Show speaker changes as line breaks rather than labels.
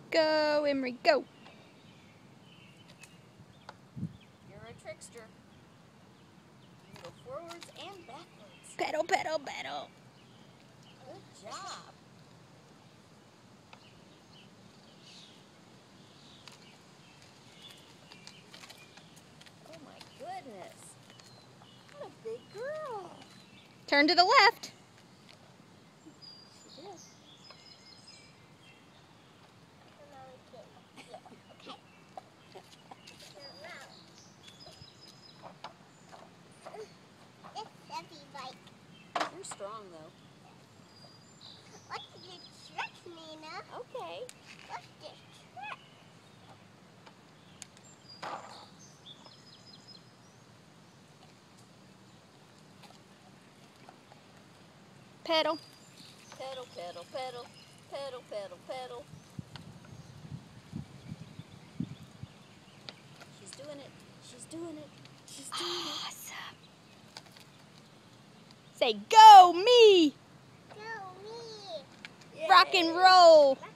Go, Emery, go.
You're a trickster. You can go forwards and backwards.
Pedal, pedal, pedal.
Good job. Oh my goodness. What a big girl.
Turn to the left.
She did. You're strong though.
What's the trick, Nina?
Okay.
What's the trick?
Pedal.
Pedal, pedal, pedal. Pedal, pedal, pedal. She's doing it. She's doing it. She's doing it.
Awesome. Say, go me.
Go me.
Rock and roll.